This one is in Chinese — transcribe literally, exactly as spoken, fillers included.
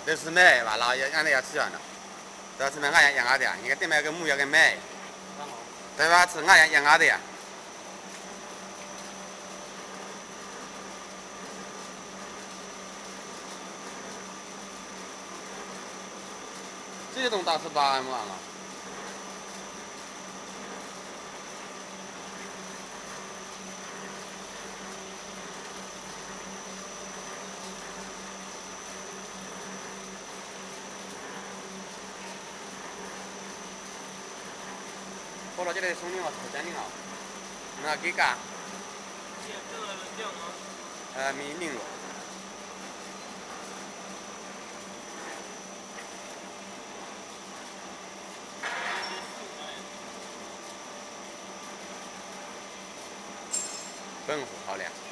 都是买吧，然后养养的要吃样的，都要吃那俺养鸭的呀，你看对面个母要给买，对吧？吃俺养养鸭的呀。这些东西打十八嘛了。我老觉得送你嘛，是真的啊。那给干？ 这个量呢？ 呃，没零了。本户好的。